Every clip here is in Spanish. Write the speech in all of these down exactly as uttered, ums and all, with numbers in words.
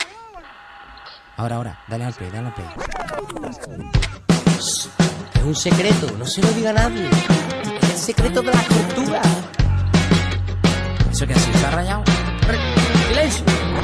Ahora, ahora, dale al play, dale al play. Es un secreto, no se lo diga a nadie. Es el secreto de la cultura. ¿Eso qué ha sido? ¿Se ha rayado? ¡Silencio!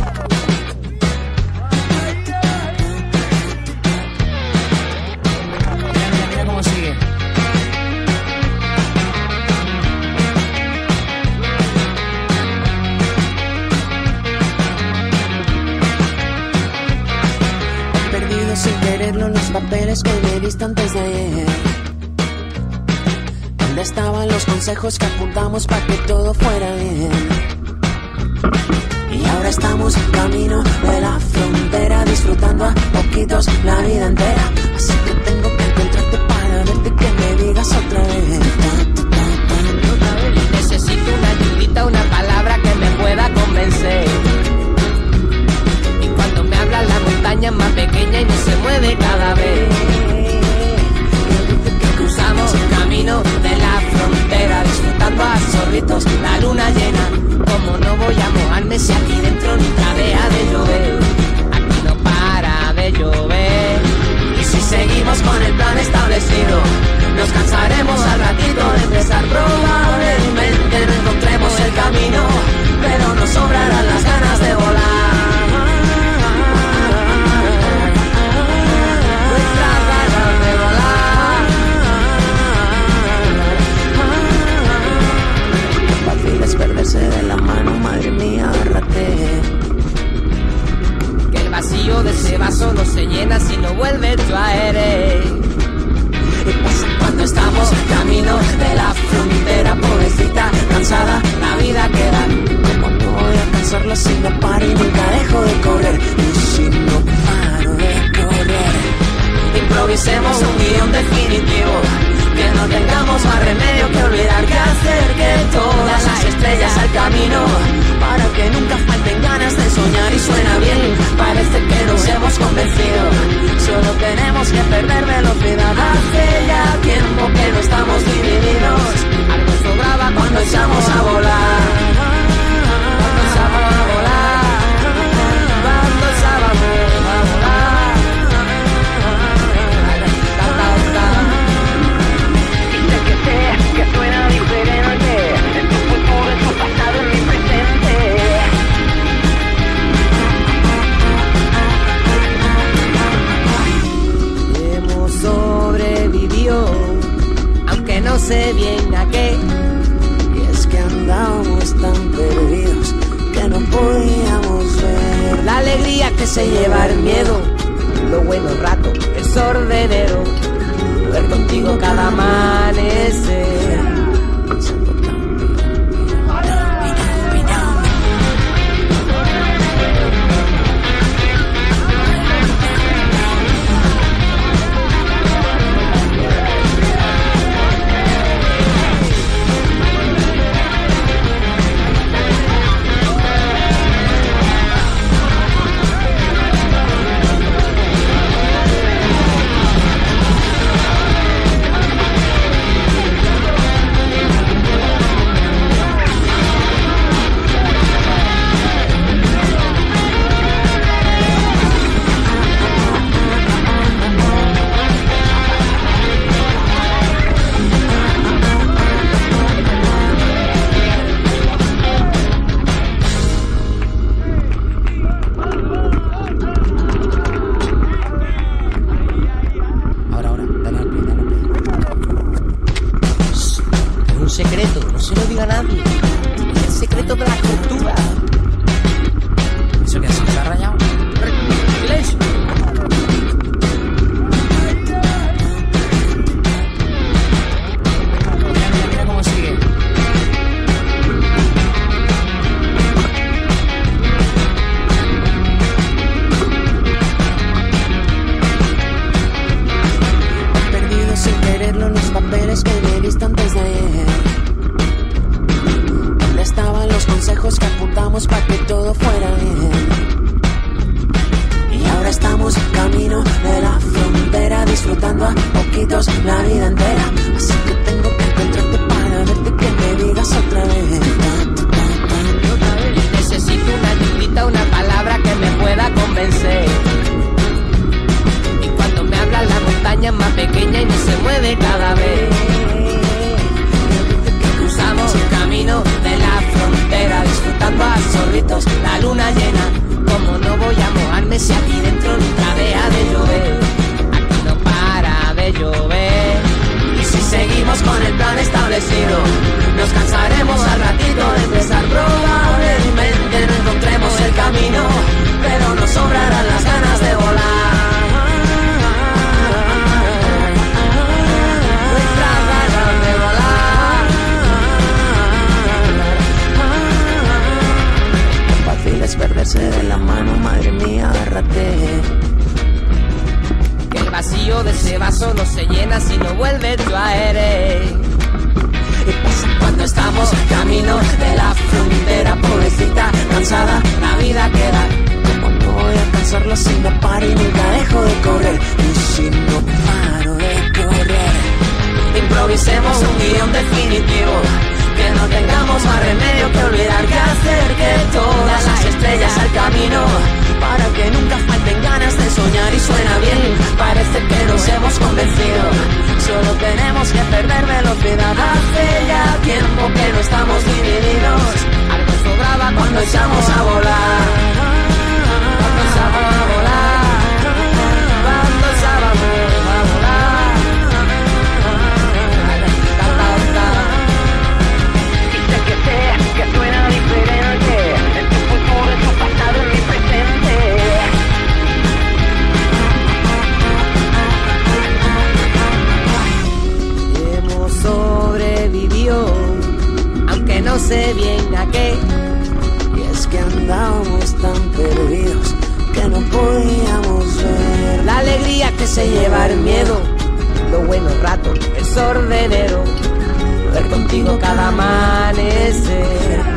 Mira, mira, mira cómo sigue. Sin quererlo los papeles que me diste antes de ayer. ¿Dónde estaban los consejos que apuntamos para que todo fuera bien? Y ahora estamos en camino de la frontera, disfrutando a poquitos la vida entera. Así que tengo que encontrarte para verte y que me digas otra vez. Necesito una ayudita, una palabra que me pueda convencer. La montaña es más pequeña y no se mueve cada vez. Cruzamos el camino de la frontera, disfrutando a sorbitos la luna llena. Como no voy a mojarme si aquí dentro nunca deja de llover? Aquí no para de llover. Y si seguimos con el plan establecido, nos cansaremos al ratito de empezar. Probablemente no encontremos el camino, pero nos sobrarán las ganas de volar. Perderse de la mano, madre mía, agárrate. Que el vacío de ese vaso no se llena si no vuelve tu aire. ¿Qué pasa cuando estamos en camino de la frontera? Pobrecita, cansada, la vida queda. Como no voy a cansarla si no paro y nunca dejo de correr? Y si no paro de correr, improvisemos un guión definitivo, que no tengamos más remedio que olvidar que acerque todas las estrellas al camino, para que nunca falten ganas de soñar. Y suena bien, parece que nos hemos convencido. Solo tenemos que perder velocidad. Hace ya tiempo que no estamos divididos. Algo sobraba cuando echamos a volar. Cuando echamos a volar. Cuando echábamos a volar. Que suena diferente, en tu futuro, en tu pasado, en mi presente. Hemos sobrevivido, aunque no sé bien a qué. Y es que andábamos tan perdidos que no podíamos ver La alegría que se lleva el miedo, lo bueno rato, el sordedero. Ver contigo cada amanecer. Secreto, no se lo diga a nadie. Es el secreto de la cultura. ¿Eso qué ha sido? ¿Se ha rayado? ¡Silencio! Mira, mira, mira cómo sigue. Perdido sin quererlo los papeles que me diste antes de ayer. Estaban los consejos que apuntamos para que todo fuera bien. Y ahora estamos en camino de la frontera, disfrutando a poquitos la vida entera. Así que tengo que encontrarte para verte y que me digas otra vez. Necesito una ayudita, una palabra que me pueda convencer. perderse de la mano, madre mía, agárrate. Que el vacío de ese vaso no se llena si no vuelve tu aire. Y pasa cuando estamos camino de la frontera, pobrecita, cansada, la vida queda. Como no voy a alcanzarlo si no paro y nunca dejo de correr. Y si no paro de correr, improvisemos un guión definitivo. Que no tengamos más remedio que olvidar que acerque todas las estrellas al camino, para que nunca falten ganas de soñar. Y suena bien, parece que nos hemos convencido. Solo tenemos que perder velocidad. Hace ya tiempo que no estamos divididos. Algo sobraba cuando echamos a volar. Cuando echamos a volar. Cuando echábamos a volar. Que sé, que suena diferente. En tu futuro, en tu pasado, en mi presente. Hemos sobrevivido, aunque no sé bien a qué. Y es que andábamos tan perdidos que no podíamos ver La alegría que se lleva el miedo, los buenos ratos, el sordenero, ver contigo cada amanecer.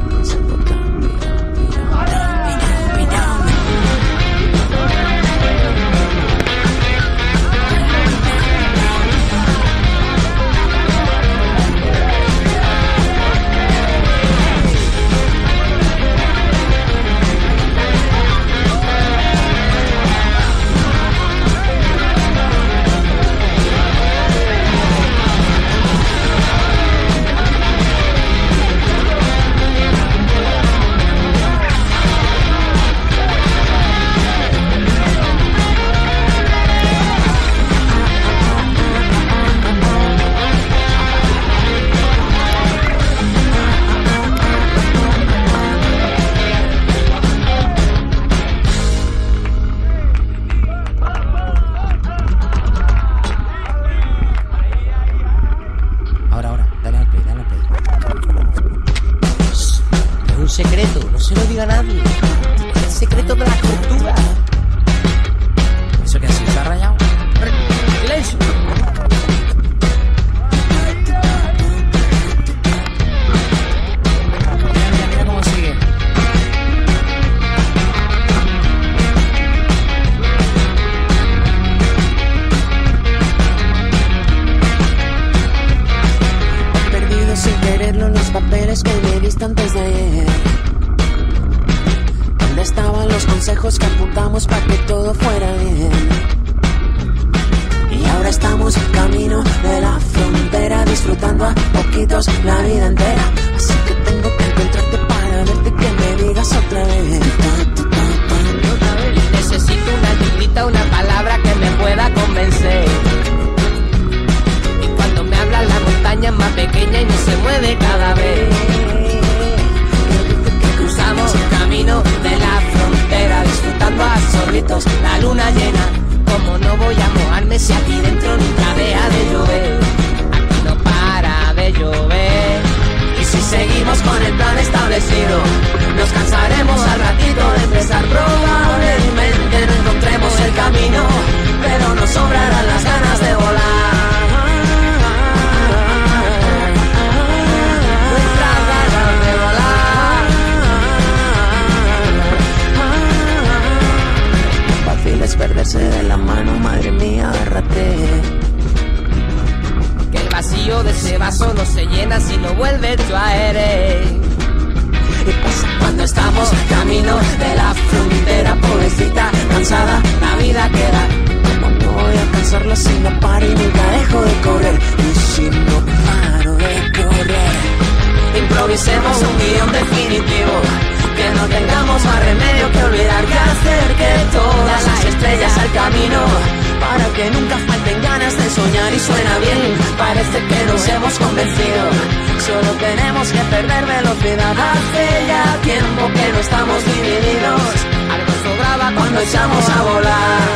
Echamos a volar,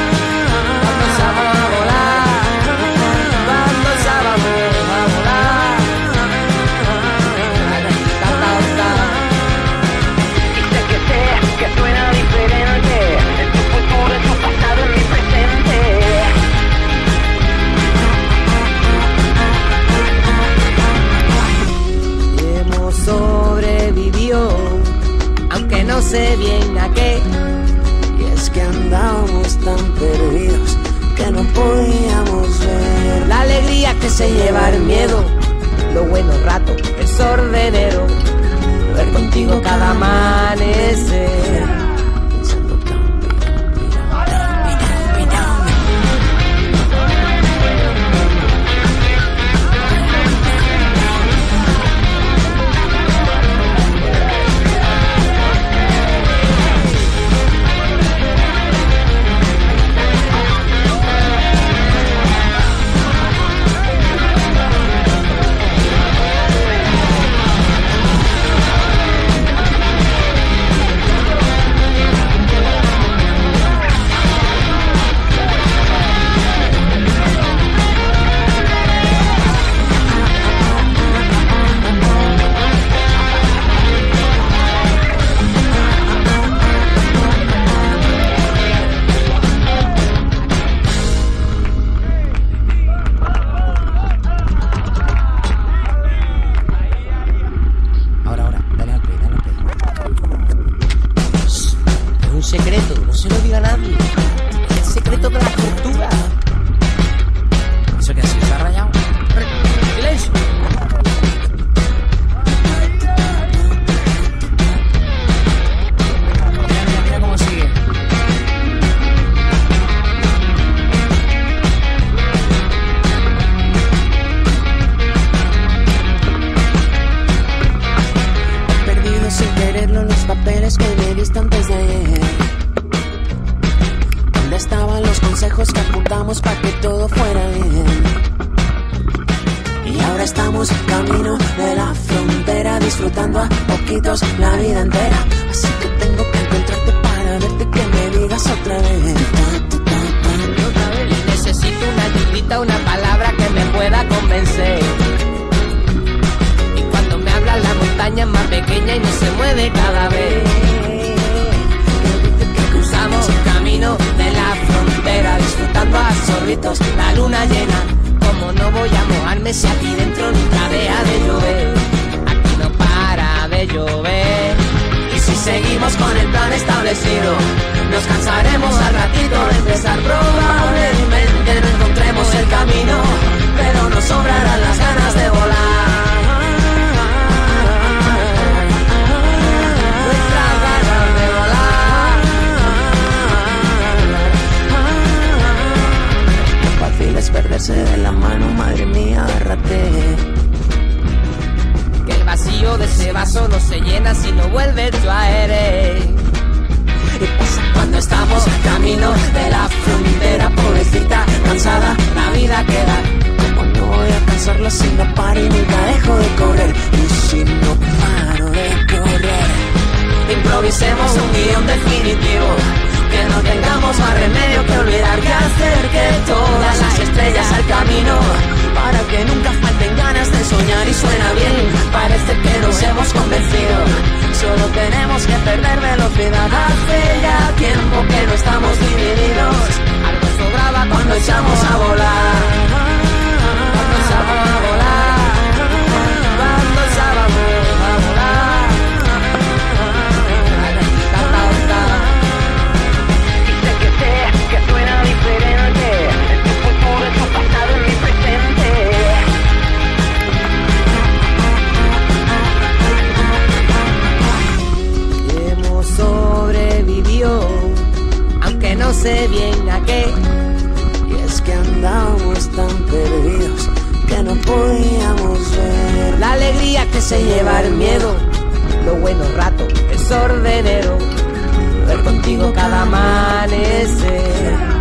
cuando echamos a volar, cuando echábamos a volar. Ta, ta, ta. Dice que sé sé bien a qué. Y es que andábamos tan perdidos que no podíamos ver la alegría que se lleva el miedo, los buenos ratos, el sol de enero, ver contigo cada amanecer. La vida entera, así que tengo que encontrarte para verte, que me digas otra vez. Y necesito una ayudita, una palabra que me pueda convencer. Y cuando me hablas la montaña es más pequeña y no se mueve cada vez. Que cruzamos el camino de la frontera, disfrutando a sorbitos la luna llena. Como no voy a mojarme si aquí dentro nunca deja de llover. De llover. Y si seguimos con el plan establecido, nos cansaremos al ratito de empezar. Probablemente no encontremos el camino, pero nos sobrarán las ganas de volar. Nuestras ganas de volar. Lo fácil es perderse de la mano, madre mía, agárrate. El vacío de ese vaso no se llena si no vuelve tu aire. Y pasa cuando estamos camino de la frontera, pobrecita, cansada, la vida queda. Como no voy a cansarla si no paro y nunca dejo de correr. Y si no paro de correr, improvisemos un guión definitivo, que no tengamos más remedio que olvidar que acerque todas las estrellas al camino, para que nunca falten ganas de soñar. Y suena bien, parece que nos hemos convencido, solo tenemos que perder velocidad. Hace ya tiempo que no estamos divididos, algo sobraba cuando echamos a volar. Cuando echamos a volar, cuando echábamos a volar. Dice que sé que suena diferente, en tu futuro, en tu pasado, en mi presente. Hemos sobrevivido, aunque no sé bien a qué. Y es que andábamos tan perdidos que no podíamos ver la alegría que se lleva el miedo, los buenos ratos, el sol de enero, ver contigo cada amanecer.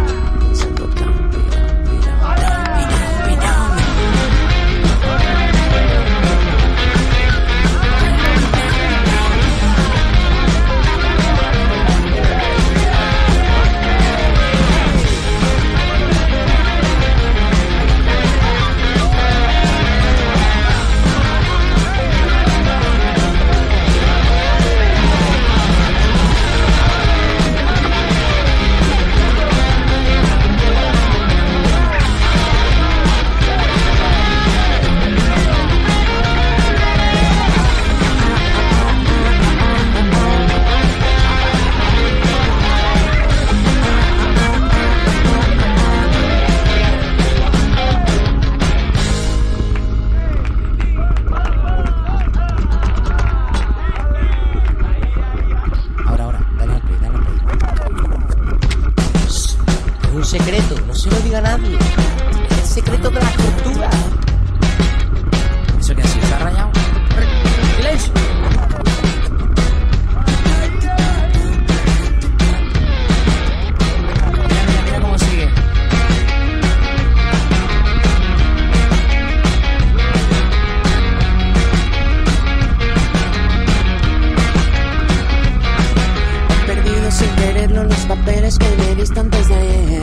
fuiste antes de ayer?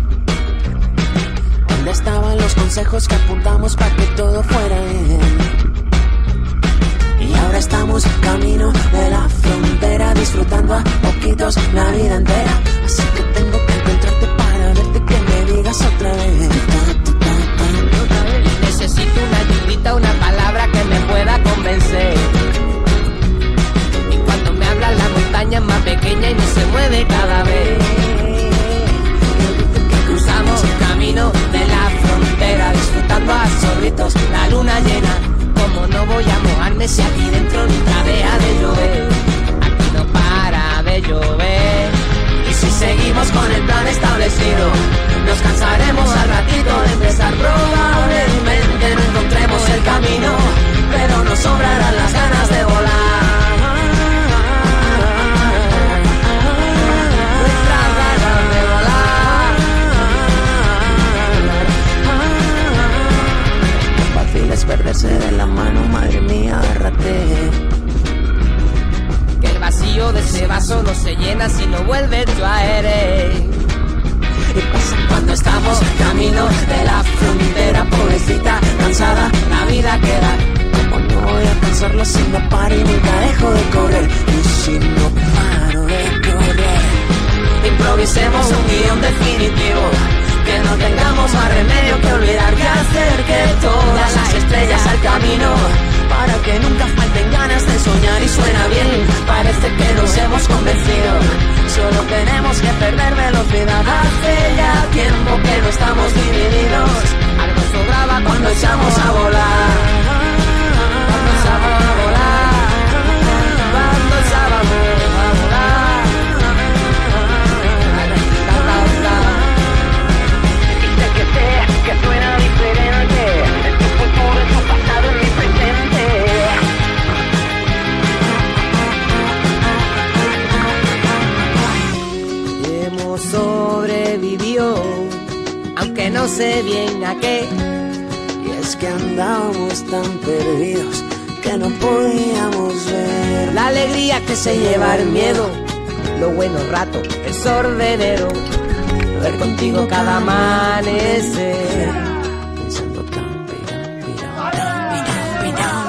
¿Dónde estaban los consejos que apuntamos para que todo fuera bien? Y ahora estamos camino de la frontera, disfrutando a poquitos la vida entera. Así que tengo que encontrarte para verte, que me digas otra vez. Necesito una ayudita, una palabra que me pueda convencer. Y cuando me habla la montaña es más pequeña y no se mueve cada vez. Cruzamos el camino de la frontera, disfrutando a sorbitos la luna llena. Como no voy a mojarme si aquí dentro nunca deja de llover? Aquí no para de llover. Y si seguimos con el plan establecido, nos cansaremos al ratito de empezar. Probablemente no encontremos el camino, pero nos sobrarán las ganas de volar. Nuestras ganas de volar. Fácil es perderse de la mano, madre mía, agárrate. Que el vacío de ese vaso no se llena si no vuelves tú a eres. Y pasa cuando estamos camino de la frontera, pobrecita, cansada, la vida queda. Como no voy a cansarlo si no paro y nunca dejo de correr? Y si no paro de correr, improvisemos un guión definitivo, que no tengamos más remedio que olvidar que acerque todas las estrellas al camino, para que nunca falten ganas de soñar. Y suena bien, parece que nos hemos convencido, solo tenemos que perder velocidad. Hace ya tiempo que no estamos divididos, algo sobraba cuando echamos a volar. Cuando echábamos a volar, cuando echábamos a volar. Dice que sé que suena diferente, en tu futuro, en tu pasado, en mi presente. Hemos sobrevivido, aunque no sé bien a qué. Y es que andábamos tan perdidos que no podíamos ver La alegría que se lleva el miedo, los buenos ratos, el sordenero, ver contigo cada amanecer. pensando tan pirán, pirán, pirán, pirán.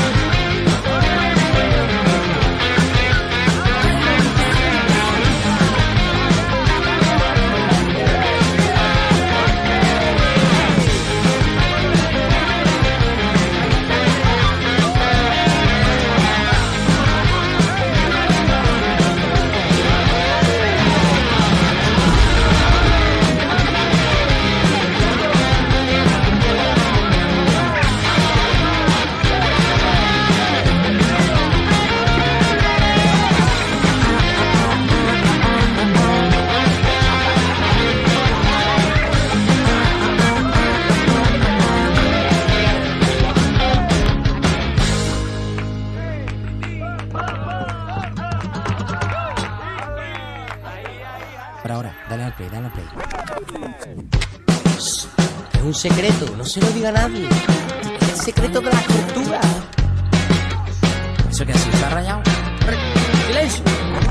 Por ahora, dale al play, dale al play. Shh, es un secreto, no se lo diga a nadie. Es el secreto de la cultura. ¿Eso qué ha sido? ¿Se ha rayado? Silencio.